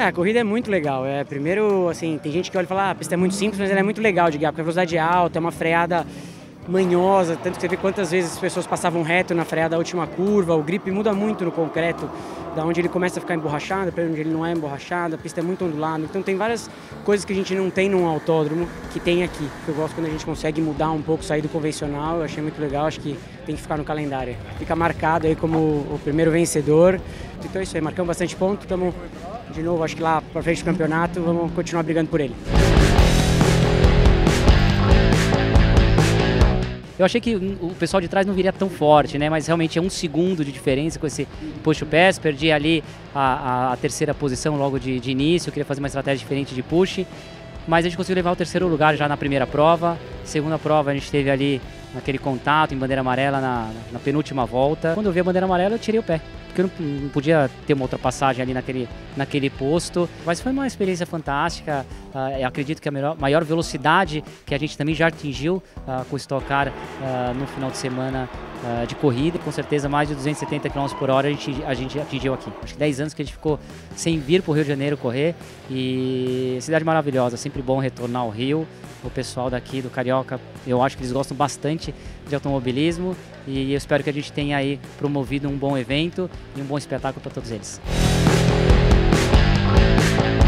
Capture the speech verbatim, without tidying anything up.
a corrida é muito legal. É, primeiro, assim, tem gente que olha e fala, ah, a pista é muito simples, mas ela é muito legal de guiar, porque a velocidade é alta, é uma freada manhosa, tanto que você vê quantas vezes as pessoas passavam reto na freada da última curva, o grip muda muito no concreto, da onde ele começa a ficar emborrachado para onde ele não é emborrachado, a pista é muito ondulada, então tem várias coisas que a gente não tem num autódromo que tem aqui, que eu gosto quando a gente consegue mudar um pouco, sair do convencional, eu achei muito legal, acho que tem que ficar no calendário, fica marcado aí como o primeiro vencedor, então é isso aí, marcamos bastante ponto, estamos de novo, acho que lá para frente do campeonato, vamos continuar brigando por ele. Eu achei que o pessoal de trás não viria tão forte, né? Mas realmente é um segundo de diferença com esse push to pass. Perdi ali a, a, a terceira posição logo de, de início. Eu queria fazer uma estratégia diferente de push. Mas a gente conseguiu levar o terceiro lugar já na primeira prova. Segunda prova a gente teve ali aquele contato em bandeira amarela na, na penúltima volta. Quando eu vi a bandeira amarela eu tirei o pé, porque eu não, não podia ter uma ultrapassagem ali naquele, naquele posto. Mas foi uma experiência fantástica. Uh, eu acredito que a melhor, maior velocidade que a gente também já atingiu uh, com o Stock Car uh, no final de semana uh, de corrida. Com certeza mais de duzentos e setenta quilômetros por hora a gente, a gente atingiu aqui. Acho que dez anos que a gente ficou sem vir para o Rio de Janeiro correr. E cidade maravilhosa, sempre bom retornar ao Rio. O pessoal daqui do Carioca, eu acho que eles gostam bastante de automobilismo e eu espero que a gente tenha aí promovido um bom evento e um bom espetáculo para todos eles.